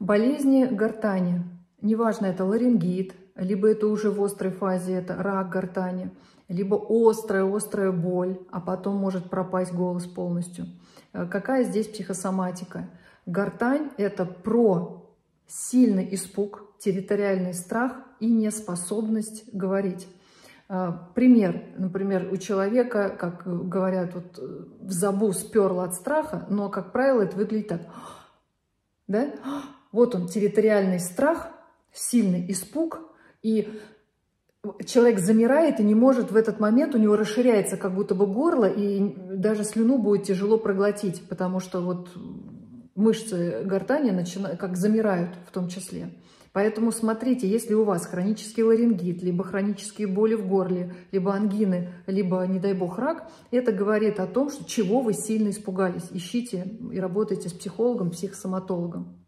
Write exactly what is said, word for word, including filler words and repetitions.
Болезни гортани, неважно, это ларингит, либо это уже в острой фазе, это рак гортани, либо острая-острая боль, а потом может пропасть голос полностью. Какая здесь психосоматика? Гортань – это про сильный испуг, территориальный страх и неспособность говорить. Пример, например, у человека, как говорят, вот в забу сперло от страха, но, как правило, это выглядит так. Да? Вот он, территориальный страх, сильный испуг, и человек замирает и не может в этот момент, у него расширяется как будто бы горло, и даже слюну будет тяжело проглотить, потому что вот мышцы гортани начинают, как замирают в том числе. Поэтому смотрите, если у вас хронический ларингит, либо хронические боли в горле, либо ангины, либо, не дай бог, рак, это говорит о том, что чего вы сильно испугались. Ищите и работайте с психологом, психосоматологом.